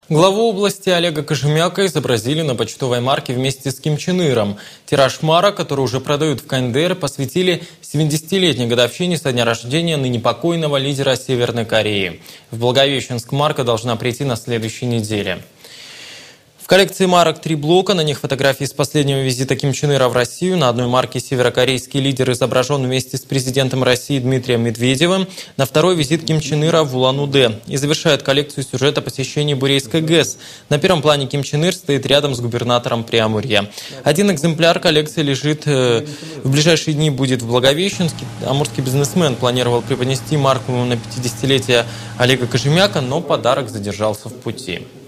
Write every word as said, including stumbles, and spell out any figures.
Главу области Олега Кожемяка изобразили на почтовой марке вместе с Ким Чен Иром. Тираж мара, который уже продают в ка эн дэ эр, посвятили семидесятилетней годовщине со дня рождения ныне покойного лидера Северной Кореи. В Благовещенск марка должна прийти на следующей неделе. В коллекции марок три блока, на них фотографии с последнего визита Ким Чен Ира в Россию. На одной марке северокорейский лидер изображен вместе с президентом России Дмитрием Медведевым. На второй визит Ким Чен Ира в Улан-Удэ. И завершает коллекцию сюжет о посещении Бурейской ГЭС. На первом плане Ким Чен Ир стоит рядом с губернатором Преамурья. Один экземпляр коллекции лежит, э, в ближайшие дни будет в Благовещенске. Амурский бизнесмен планировал преподнести марку на пятидесятилетие Олега Кожемяка, но подарок задержался в пути.